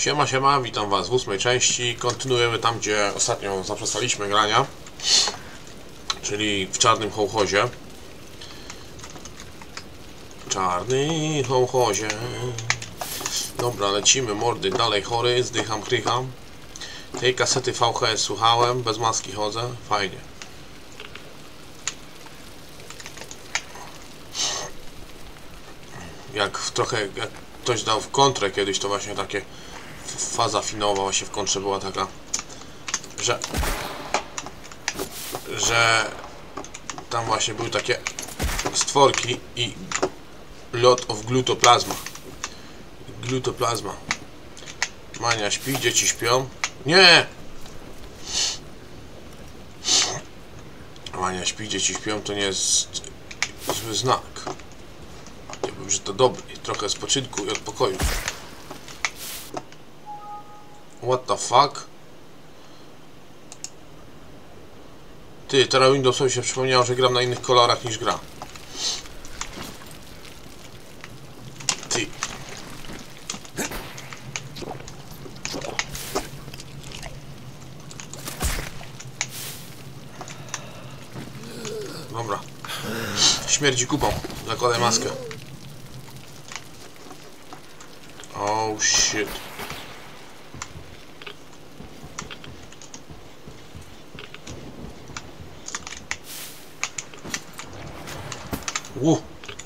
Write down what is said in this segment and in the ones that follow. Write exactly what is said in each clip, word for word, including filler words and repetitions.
Siema, siema, witam was w ósmej części. Kontynuujemy tam, gdzie ostatnio zaprzestaliśmy grania, czyli w czarnym hołchozie. Czarny hołchozie. Dobra, lecimy, mordy, dalej chory, zdycham, chrycham. Tej kasety V H S słuchałem, bez maski chodzę, fajnie. Jak w trochę, jak ktoś dał w kontrę kiedyś, to właśnie takie faza finałowa właśnie w kontrze była taka, że że tam właśnie były takie stworki i lot of glutoplasma. Glutoplasma. Mania śpi, dzieci śpią. Nie! Mania śpi, dzieci śpią, to nie jest zły znak. Ja bym, że to dobry. Trochę spoczynku i odpokoju. What the fuck? Ty, teraz Windowsowi się przypomniało, że gram na innych kolorach niż gra. Ty. Dobra. Śmierdzi kupą. Zakładaj maskę. Oh shit. Ło.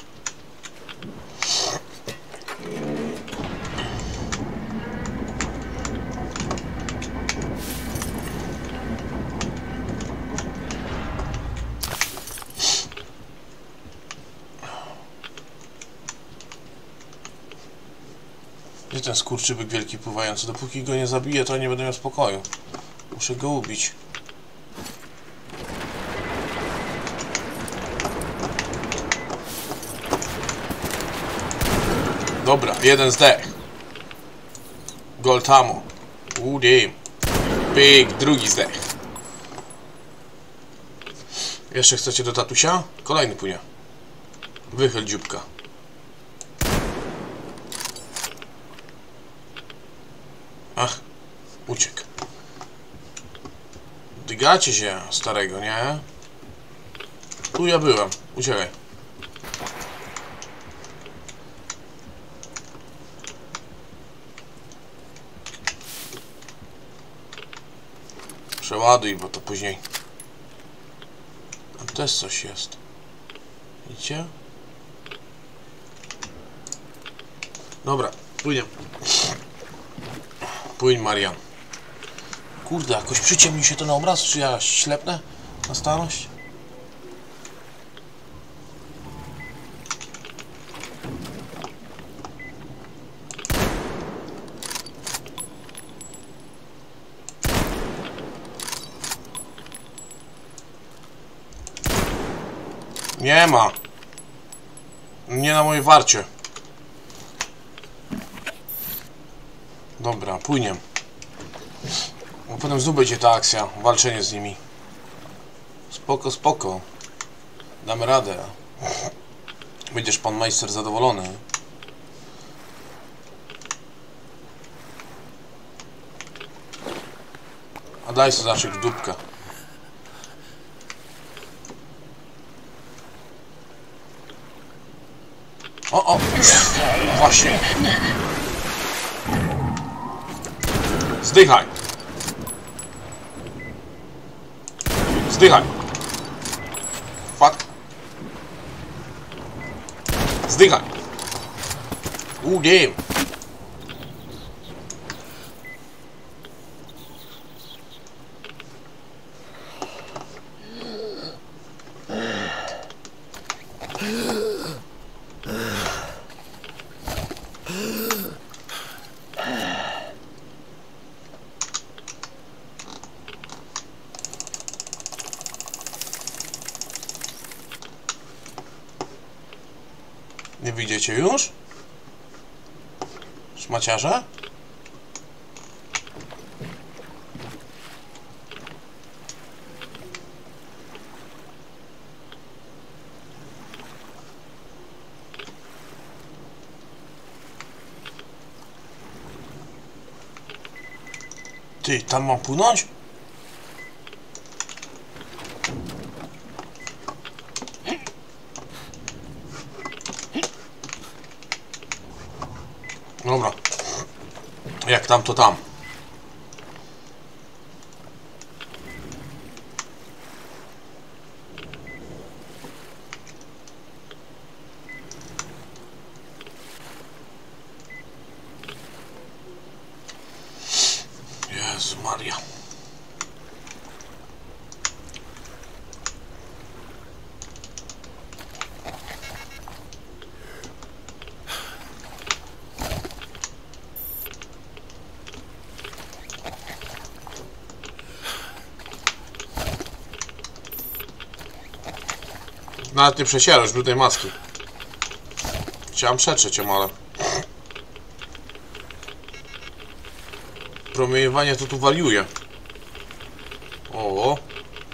Gdzie ten skurczybyk wielki pływający? Dopóki go nie zabiję, to nie będę miał spokoju. Muszę go ubić. Dobra, jeden zdech. Gold ammo. Uuu, damn. Pyk, drugi zdech. Jeszcze chcecie do tatusia? Kolejny płynie. Wychyl dzióbka. Ach, uciekł. Dygacie się starego, nie? Tu ja byłem. Uciekaj. Przeładuj, bo to później. Tam też coś jest. Widzicie? Dobra, płyniemy. Płyń, Marian. Kurde, jakoś przyciemni się to na obraz, czy ja ślepnę na starość? Nie ma. Nie na mojej warcie. Dobra, płyniemy. Bo potem znów będzie ta akcja, walczenie z nimi. Spoko, spoko. Damy radę. Będziesz pan majster zadowolony. A daj sobie zacząć w dupkę. O, o! Właśnie! Zdychaj! Zdychaj! Fuck! Zdychaj! Uuu, damn! Nie widzicie już? Szmaciarze? Ty, tam mam płynąć? Dobra. Jak tam, to tam. Jezu Maria. Nawet nie przecierasz brudnej maski. Chciałem przetrzeć ją, ale... Promieniowanie to tu waliuje. O.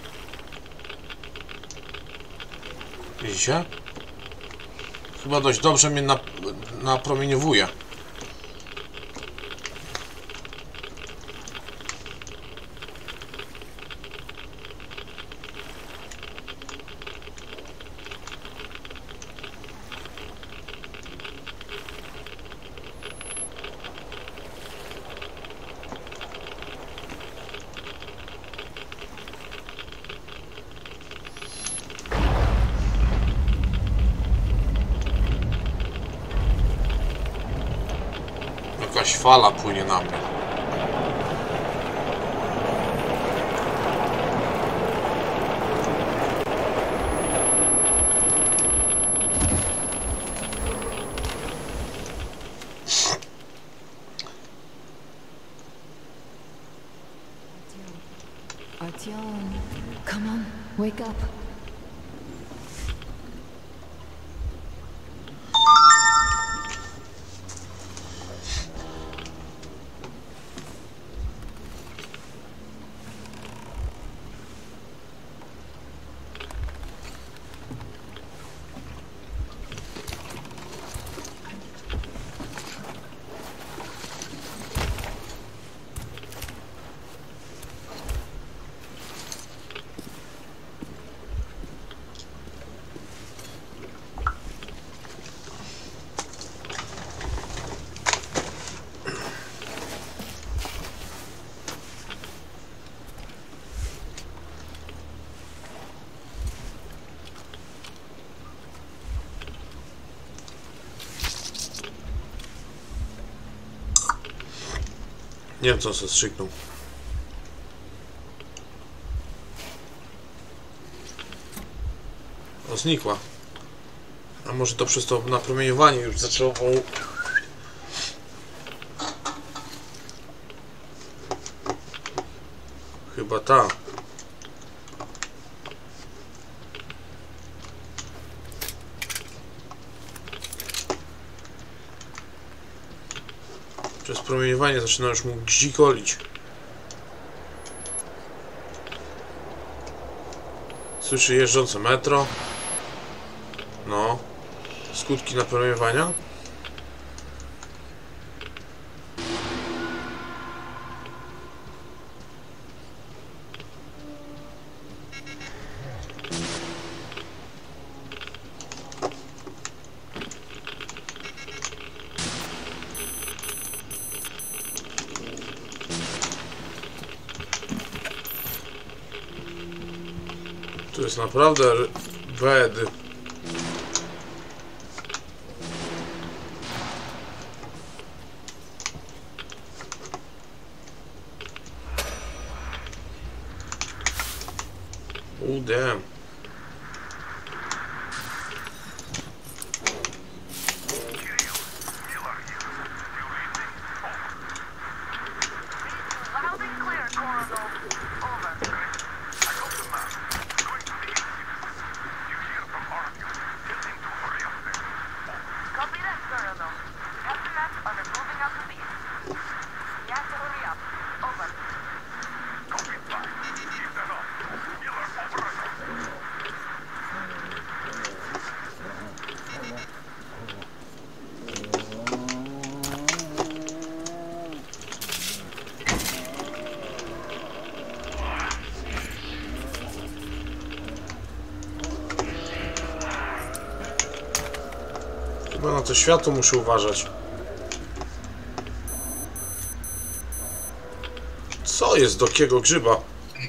Widzicie? Chyba dość dobrze mnie nap napromieniowuje. Jakaś fala płynie na mnie. Artyom, come on, wake up. Nie wiem, co se strzyknął. O, znikła. A może to przez to napromieniowanie już zaczęło... Chyba ta. Przez promieniowanie zaczyna już mu dzikolić. Słyszy jeżdżące metro. No. Skutki napromieniowania. To jest naprawdę bed. Oh damn. Chyba na to światło muszę uważać. Co jest do jakiego grzyba?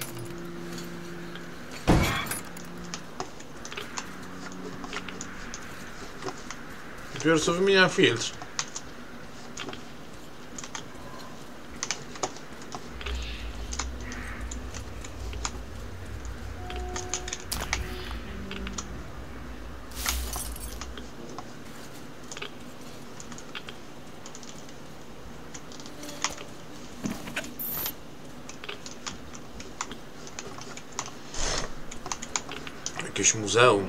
Dopiero co wymieniam filtr. Jakieś muzeum.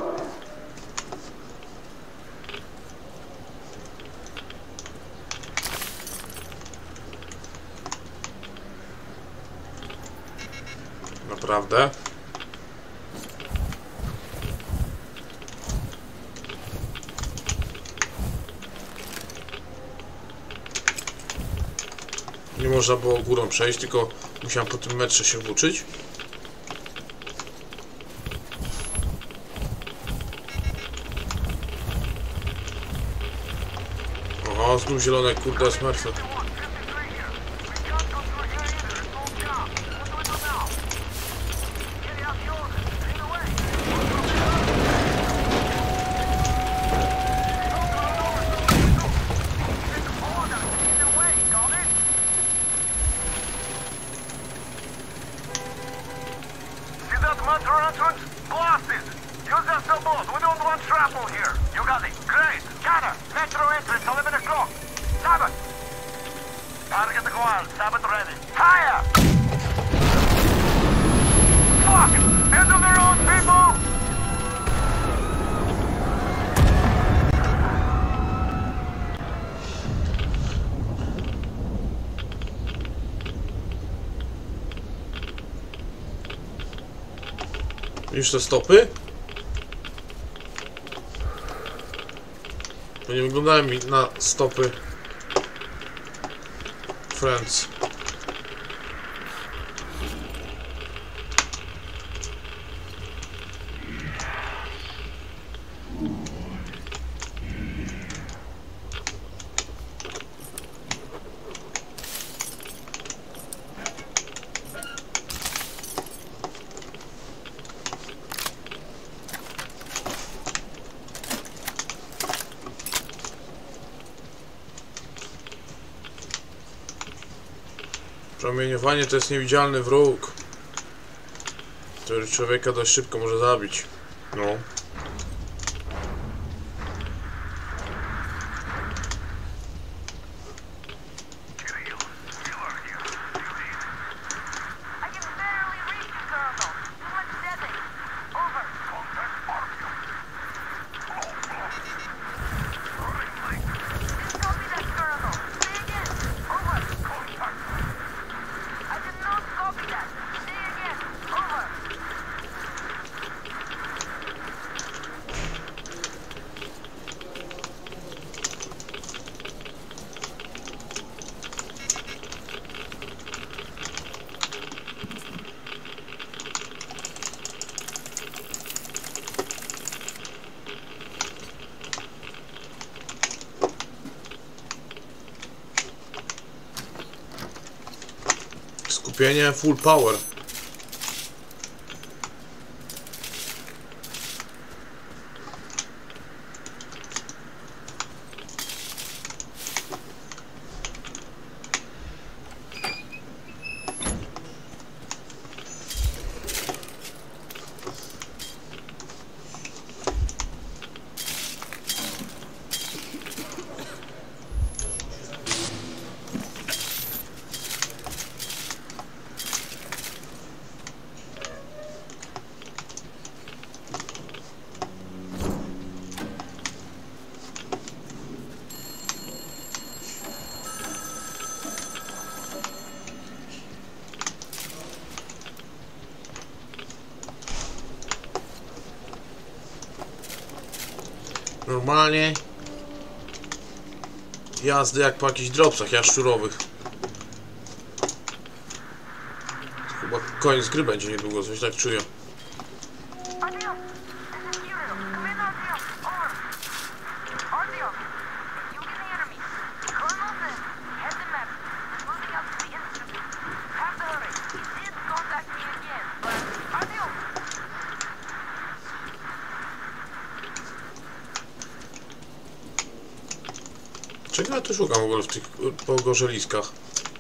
Naprawdę? Nie można było górą przejść, tylko musiałem po tym metrze się włóczyć. O, znów zielone, kurde, smurfy. Widzisz te stopy? To nie wyglądają mi na stopy Friends. Promieniowanie to jest niewidzialny wróg, który człowieka dość szybko może zabić. No. Skupienie full power. Normalnie jazdy jak po jakichś dropsach jaszczurowych. Chyba koniec gry będzie niedługo, coś tak czuję. Adil, this is Kirill. Come in, Adil. Over. Czego ja tu szukam w ogóle w tych pogorzeliskach?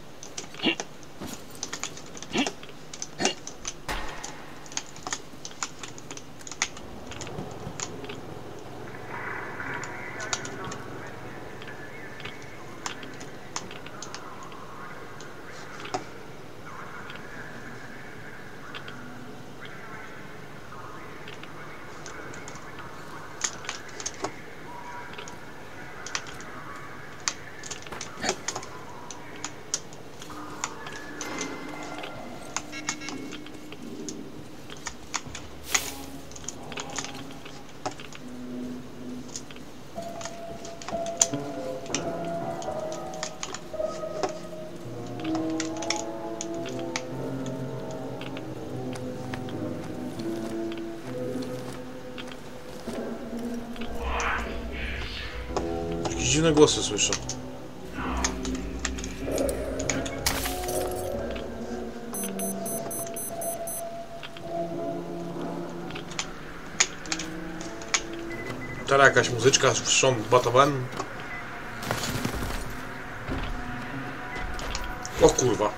Dziwne głosy słyszę. Teraz jakaś muzyczka, Sean Bateman. O kurwa.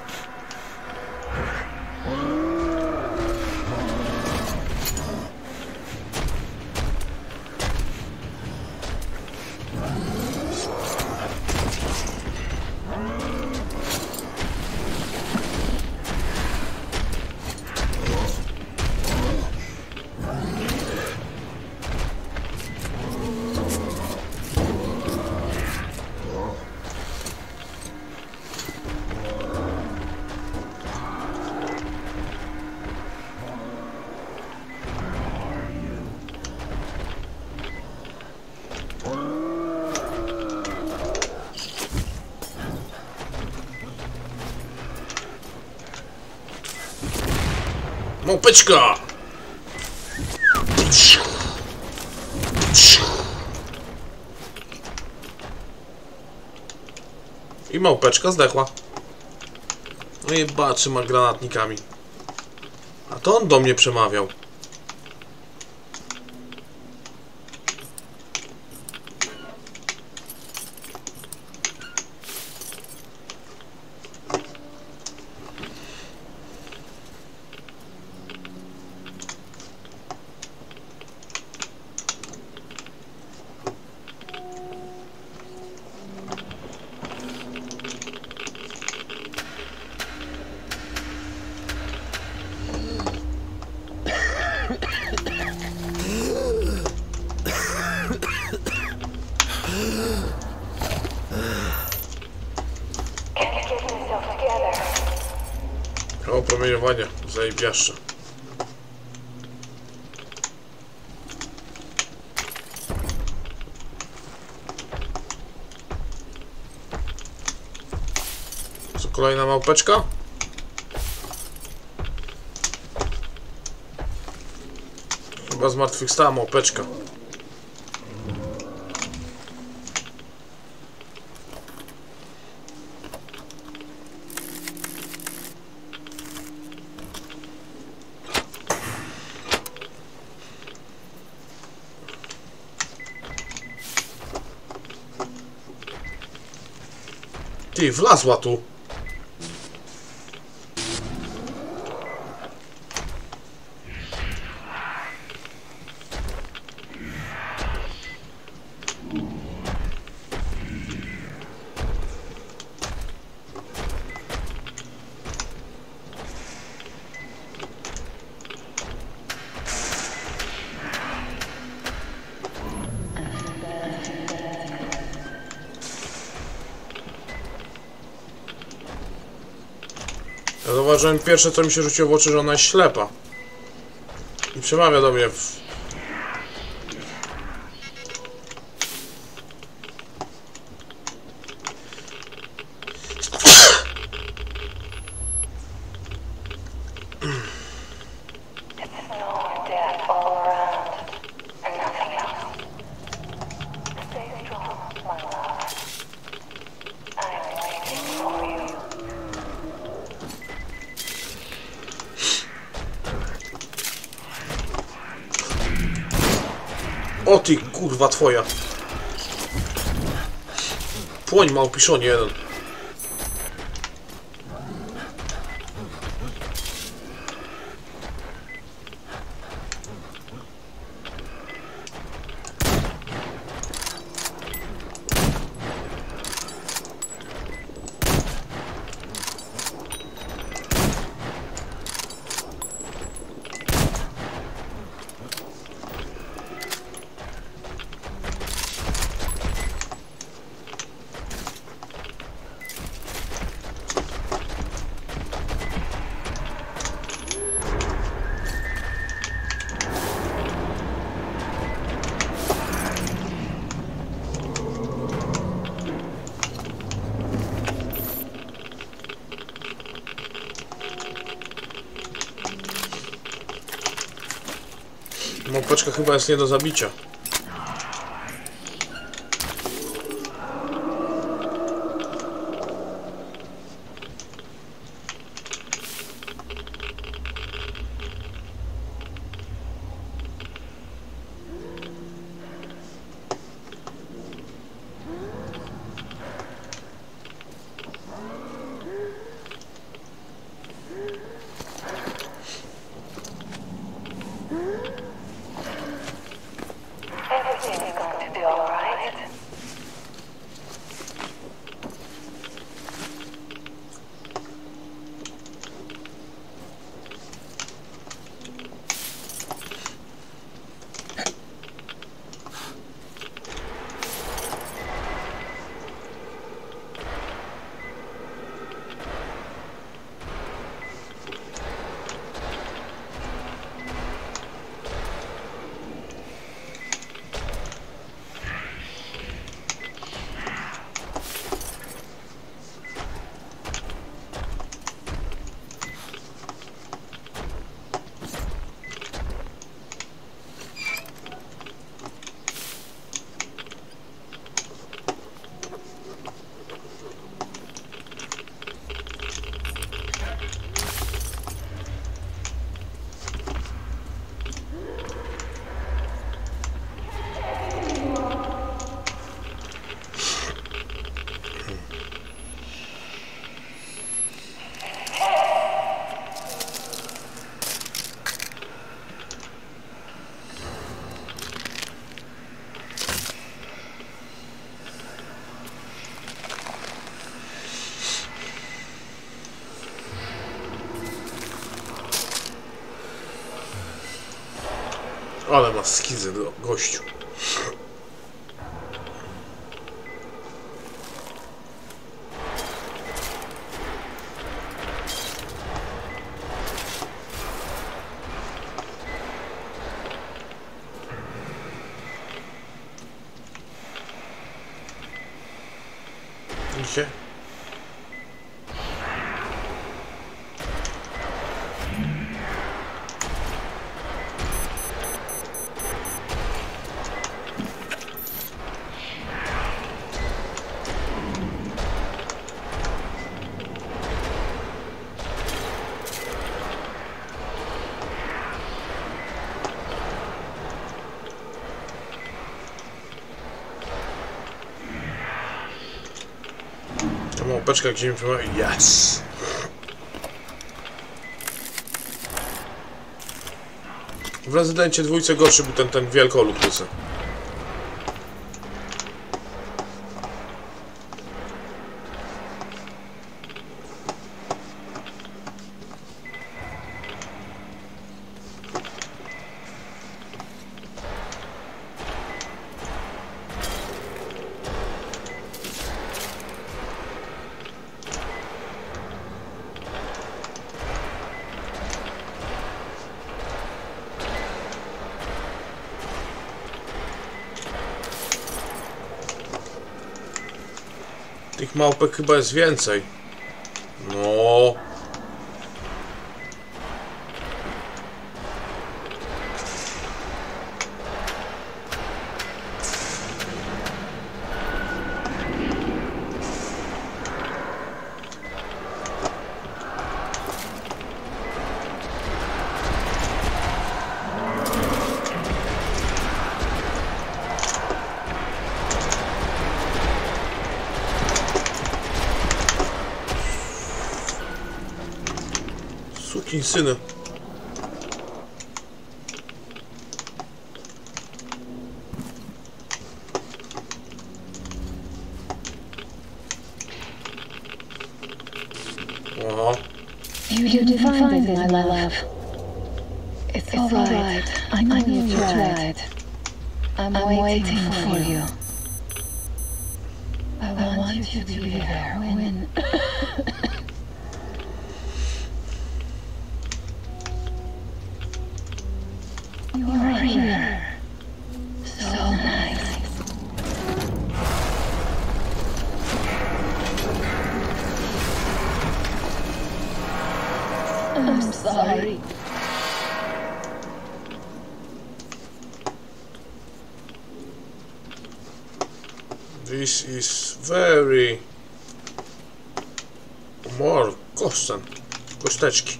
Małpeczka! I małpeczka zdechła. No i ba, trzyma granatnikami. A to on do mnie przemawiał. O, promieniowanie, zajebiaszcze. Co, kolejna małpeczka? Chyba zmartwychwstała małpeczka. Ty, wlazła tu. Ja zauważyłem pierwsze, co mi się rzuciło w oczy, że ona jest ślepa. I przemawia do mnie w... O ty kurwa twoja. Płoń, małpiszonie jeden. Małpaczka chyba jest nie do zabicia. Everything's going to be all right. Ale ma skizy do gościu. Widzicie? Ta małpeczka gdzie mi pomaga. Yes! W Rezydencie dwójce gorszy był ten, ten wielkolud łysy. Tych małpek chyba jest więcej. No. Sukinsyny. Oho. You didn't find it, my love. It's all right. I know you tried. I'm waiting for you. I want you to be there when... You are here. So nice. I'm sorry. This is very... More kosten. Kosteczki.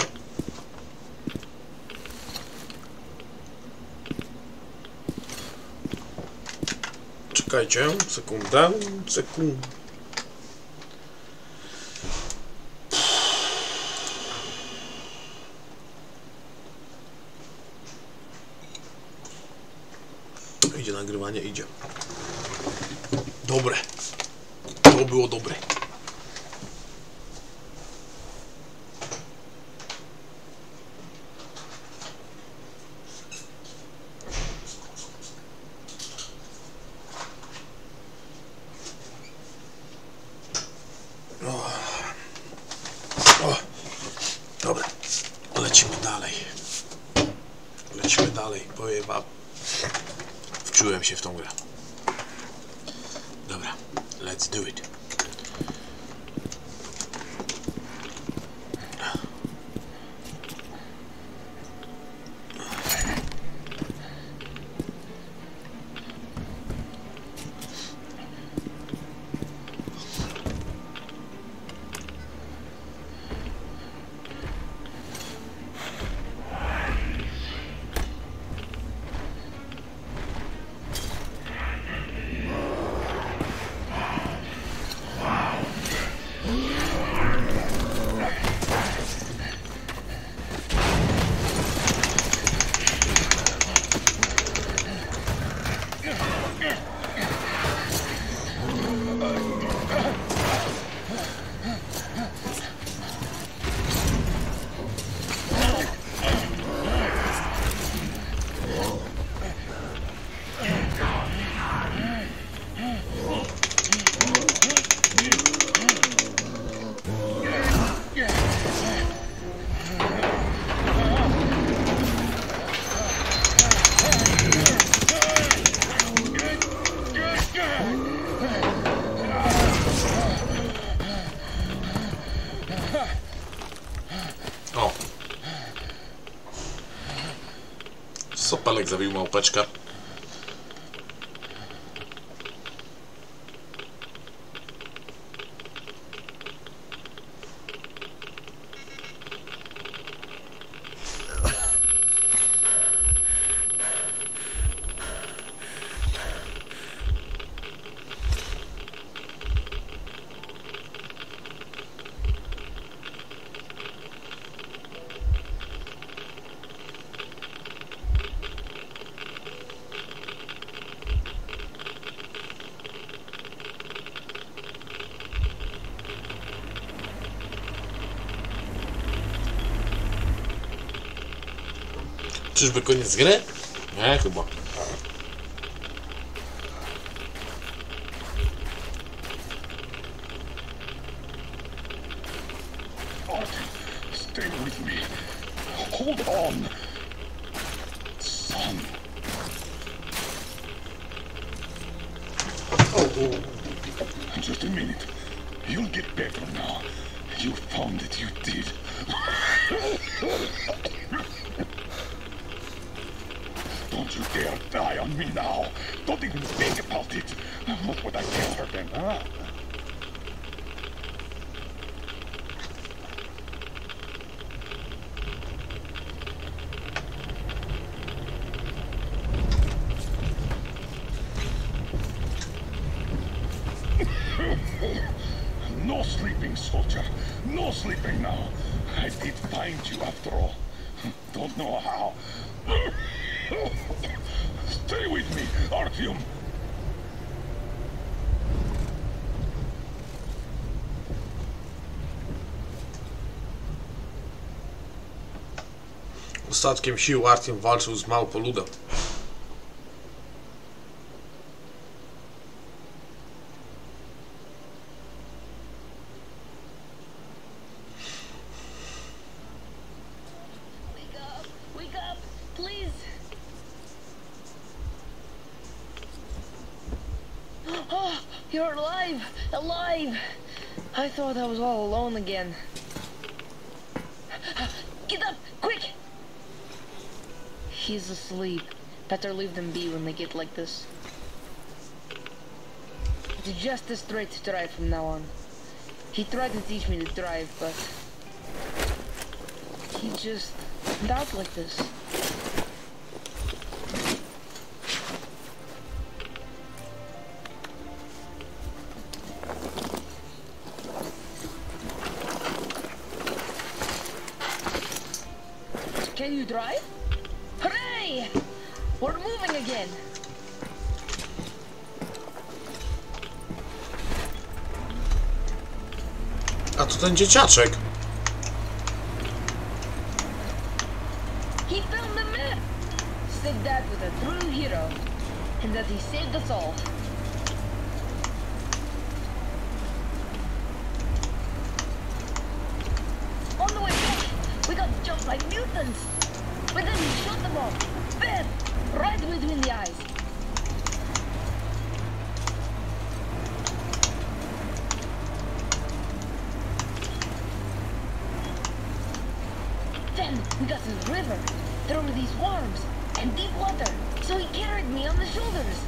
Czekajcie, sekundę, sekund. Idzie nagrywanie, idzie. Dobre. To było dobre. O. O. Dobra. Lecimy dalej. Lecimy dalej. Powiem wam. Wczułem się w tą grę. Dobra. Let's do it. O. Sopelek zabił małpeczkę. Czyżby koniec gry? Nie, chyba. Stay with me. Hold on. Son. Oh, oh. Just a minute. You'll get better now. You found it, you did. Don't you dare die on me now. Don't even think about it. What would I tell her then, huh? No sleeping, soldier. No sleeping now. I did find you after all. Don't know how. Stay with me, Artyom. Ostatkiem sił Artyom walczył z małpoludem. Wake up! Wake up! Please! Oh, you're alive! Alive! I thought I was all alone again. Get up! Quick! He's asleep. Better leave them be when they get like this. It's just as straight to drive from now on. He tried to teach me to drive, but he just turned out like this. Can you drive? Hooray! We're moving again. A to ten dzieciaczek. He found the map. Said Dad was a true hero, and that he saved us all. On the way back, we got jumped by mutants. But then he shot them all. Bam! Right between the eyes. Then we got to the river. There were these worms and deep water, so he carried me on the shoulders.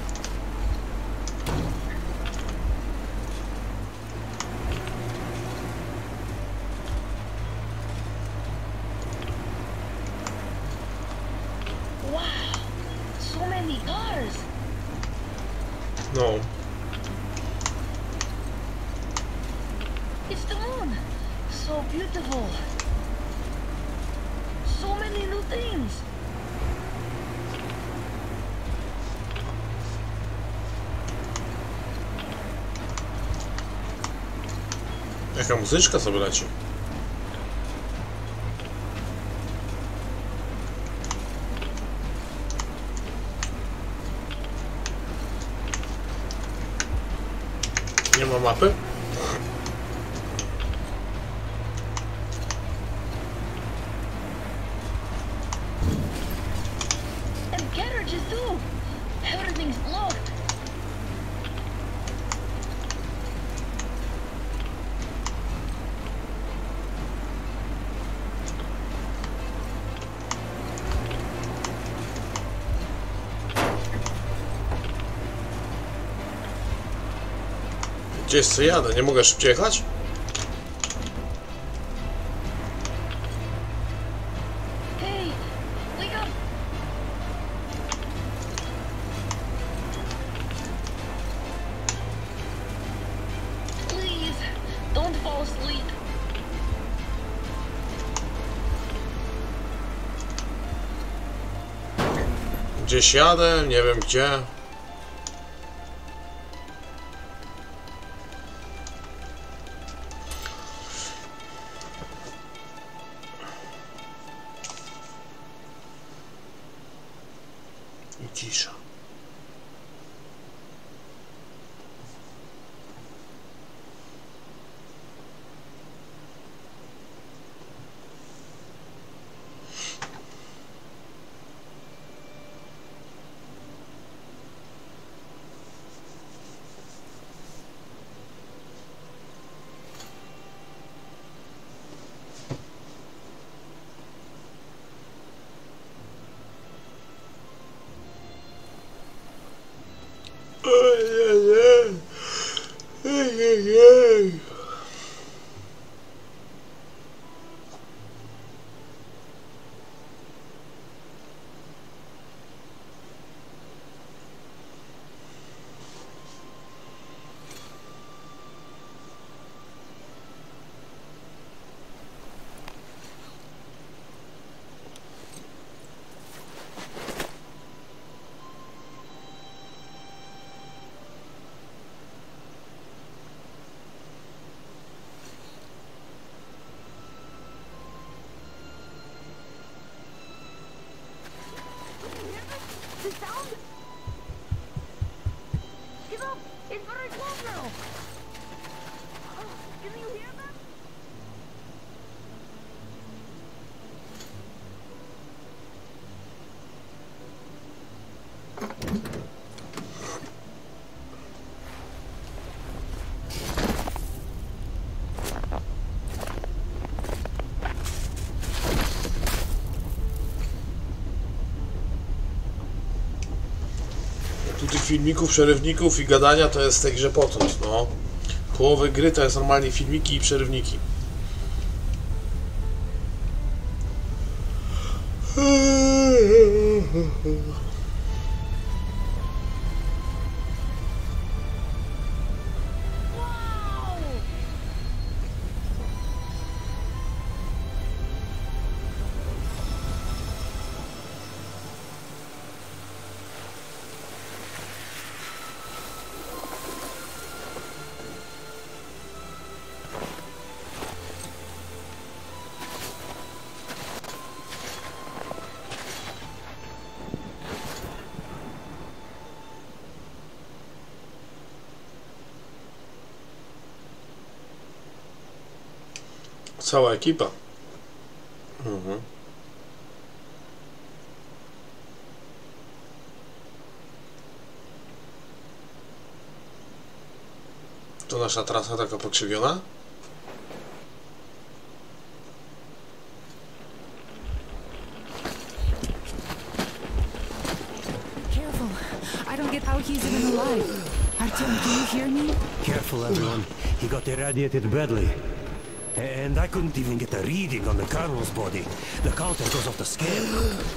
Wow, so many cars. No. It's the moon. So beautiful. So many new things. Jaka muzyczka sobie leci. Nie ma mapy? And carriages too. Everything's locked. Gdzieś co jadę, nie mogę szybciej jechać? Hey, wake up. Please, don't fall asleep. Gdzieś jadę, nie wiem gdzie. I cisza. Ojej, ojej. filmików, przerywników i gadania to jest w tej grze potąd, no. Połowę gry to jest normalnie filmiki i przerywniki. Cała ekipa. Mhm. To nasza trasa taka pokrzywiona? Careful. I don't get how he's even alive. Artyom, do you hear me? Careful, everyone. He got irradiated badly. And I couldn't even get a reading on the Colonel's body. The counter goes off the scale.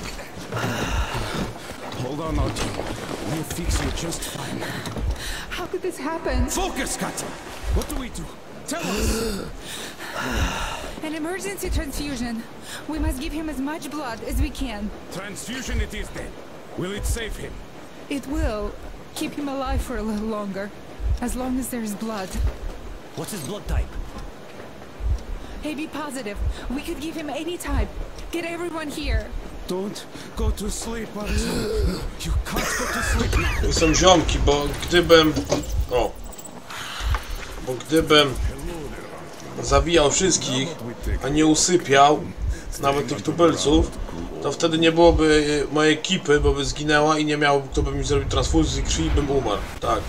Hold on, Artyom. We'll fix you just fine. How could this happen? Focus, Katya! What do we do? Tell us! An emergency transfusion. We must give him as much blood as we can. Transfusion it is then. Will it save him? It will keep him alive for a little longer. As long as there's blood. What's his blood type? Hey, be positive. We could give him any type. Get everyone here. Don't go to sleep, Artyom. You can't go to sleep now. Są ziomki, bo gdybym... O. Bo gdybym zabijał wszystkich, a nie usypiał nawet tych tubylców, to wtedy nie byłoby mojej ekipy, bo by zginęła i nie miał kto by mi zrobił transfuzję krwi i bym umarł. Tak.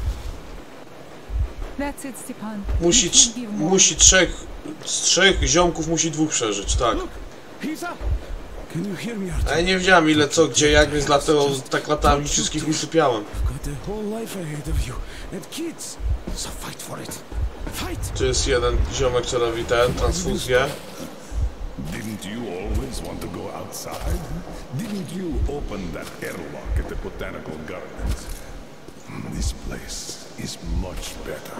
That's it, Stepan. Musi, trz- musi trzech, z trzech ziomków musi dwóch przeżyć, tak. He's up. Can you hear me, A Artyom? ja nie wiedziałem ile co, gdzie, jak, więc dlatego tak latałem i wszystkich usypiałem. You've got the whole life ahead of you. And kids. So fight for it. Fight! Tu jest jeden ziomek, co robi ten, transfuzję. Didn't you always want to go outside? Didn't you open that airlock at the Botanical Gardens? This place is much better.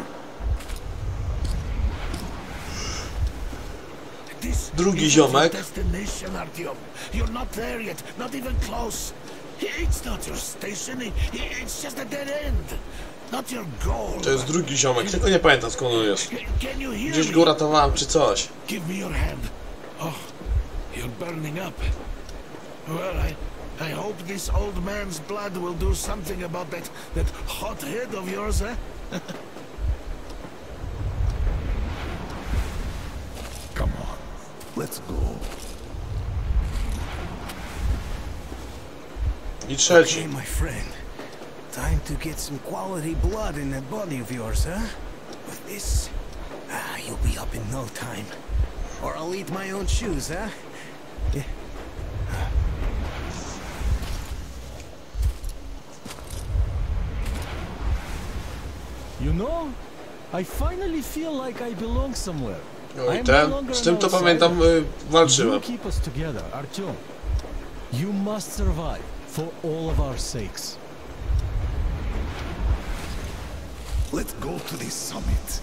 This Drugi is not ziomek. your destination, Artyom. You're not there yet, not even close. It's not your station, it's just a dead end. Not your goal. To jest drugi ziomek, tylko nie pamiętam skąd on jest. Can you hear Gdzieś go me? ratowałem czy coś. Give me your hand. Oh, you're burning up. Well, I, I hope this old man's blood will do something about that, that hot head of yours, eh? Come on, let's go. I trzeci. Okay, my friend. Time to get some quality blood in that body of yours, huh? With this, ah, you'll be up in no time. Or I'll eat my own shoes, huh? Yeah. You know, I finally feel like I belong somewhere. No i I'm ten, no longer z tym an to outsider. pamiętam y, You walczyłem. keep us together, Artyom. You must survive for all of our sakes. Let's go to the summit.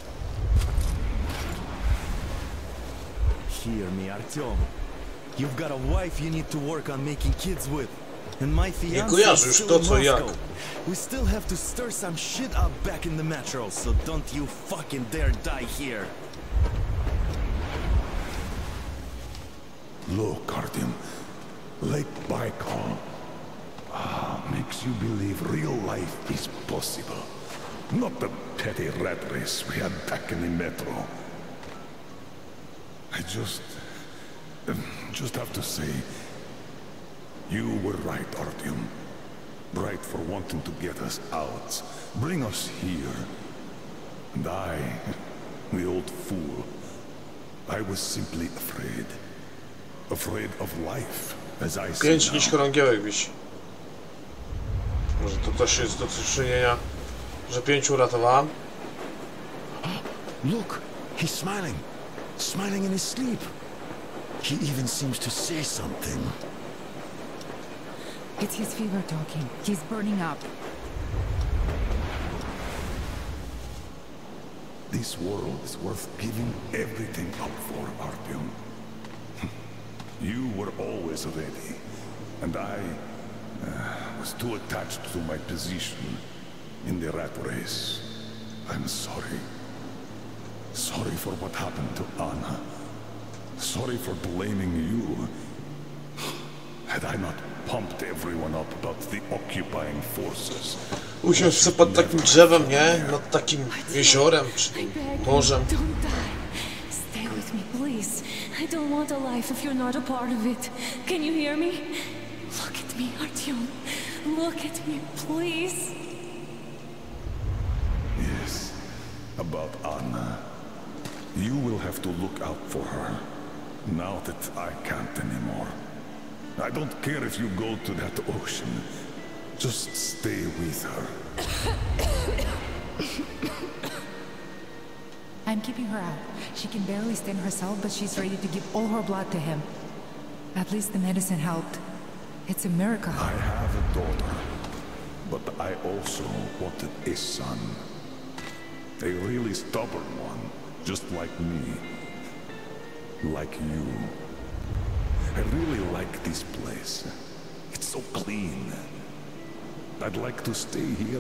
Hear me, Artyom. You've got a wife you need to work on making kids with. And my fiancé kojarzy is już still to, in co jak. Moscow. We still have to stir some shit up back in the metro, so don't you fucking dare die here. Look, Artyom, Lake Baikal ah, makes you believe real life is possible. Not the petty rat race we had back in the metro. I just... um, just have to say, you were right, Artyom. Right for wanting to get us out, bring us here. And I, the old fool, I was simply afraid. Afraid of life, as I said Pięć now. niż chorągiełek wisi. Może to też jest do czynienia, że pięciu uratowałem? Look, he's smiling. Smiling in his sleep. He even seems to say something. It's his fever talking. He's burning up. This world is worth giving everything up for, Artyom. You were always ready, and I uh, was too attached to my position in the rat race. I'm sorry. Sorry for what happened to Anna. Sorry for blaming you. Had I not pumped everyone up about the occupying forces. Usiąść sobie pod takim drzewem, nie? Nad takim jeziorem, czy morzem. Don't die. Stay with me, please. I don't want a life if you're not a part of it. Can you hear me? Look at me, Artyom. Look at me, please. Yes, about Anna. You will have to look out for her, now that I can't anymore. I don't care if you go to that ocean. Just stay with her. I'm keeping her out. She can barely stand herself, but she's ready to give all her blood to him. At least the medicine helped. It's a miracle. I have a daughter, but I also wanted a son. A really stubborn one, just like me. Like you. I really like this place. It's so clean. I'd like to stay here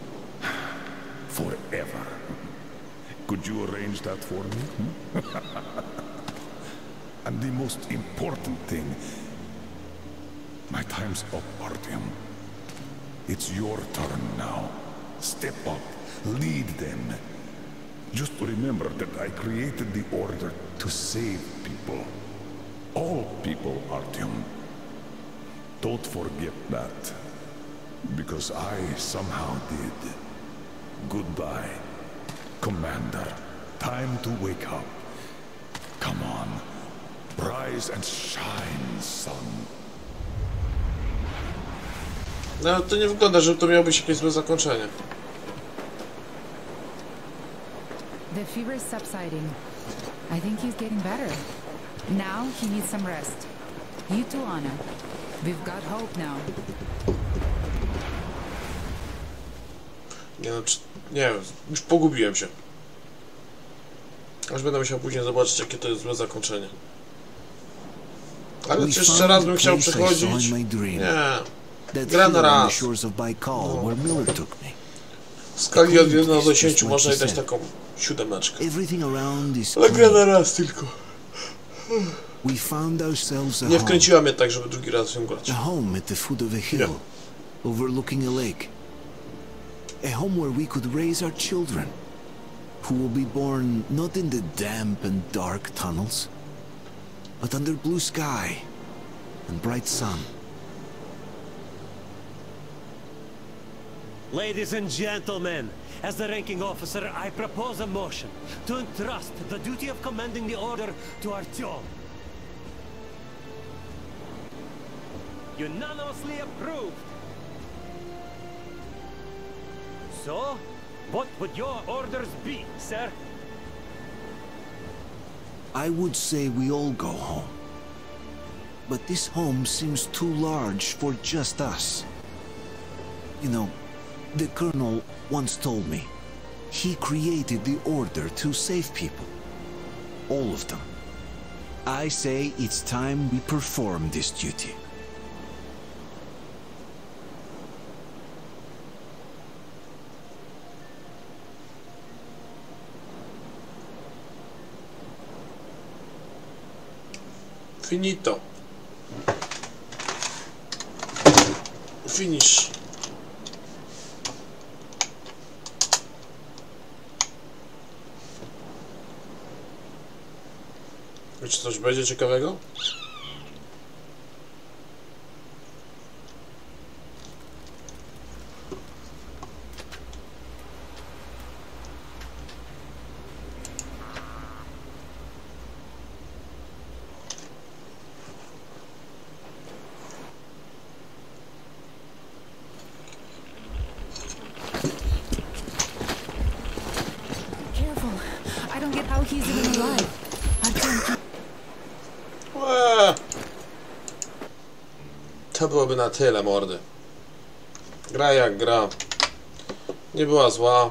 forever. Could you arrange that for me? Hmm? And the most important thing, my time's up, Artyom. It's your turn now. Step up, lead them. Just remember that I created the Order to save people. All people, Artyom. Don't forget that. Because I somehow did. Goodbye, Commander. Time to wake up. Come on. Rise and shine, son. No to nie wygląda, że to miało być jakieś złe zakończenie. The fever is subsiding. I think he's getting better. Now he needs some rest. You too, Anna. We've got hope now. Nie no, czy, nie wiem, już pogubiłem się. Aż będę musiał później zobaczyć, jakie to jest złe zakończenie. Ale czy jeszcze raz bym chciał przechodzić? Nie. Gra na raz. No. W skali od jeden do dziesięciu można dać taką siódemeczkę. Ale gra na raz tylko. Nie wkręciła mnie tak, żeby drugi raz ją grać. Nie. Overlooking a lake. A home where we could raise our children, who will be born not in the damp and dark tunnels, but under blue sky and bright sun. Ladies and gentlemen, as the ranking officer, I propose a motion to entrust the duty of commanding the Order to Artyom. Unanimously approved. So, what would your orders be, sir? I would say we all go home. But this home seems too large for just us. You know, the Colonel once told me, he created the Order to save people. All of them. I say it's time we perform this duty. Finito. Finish. Czy coś będzie ciekawego? don't get how he's even alive. Artyom, Eee. To byłoby na tyle, mordy. Gra jak gra. Nie była zła.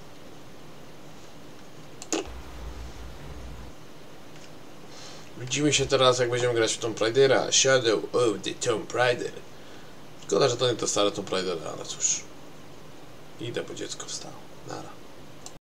Widzimy się teraz, jak będziemy grać w Tomb Raidera. Shadow of the Tomb Raider. Szkoda, że to nie to stare Tomb Raider, ale cóż. Idę, bo dziecko wstało. Nara.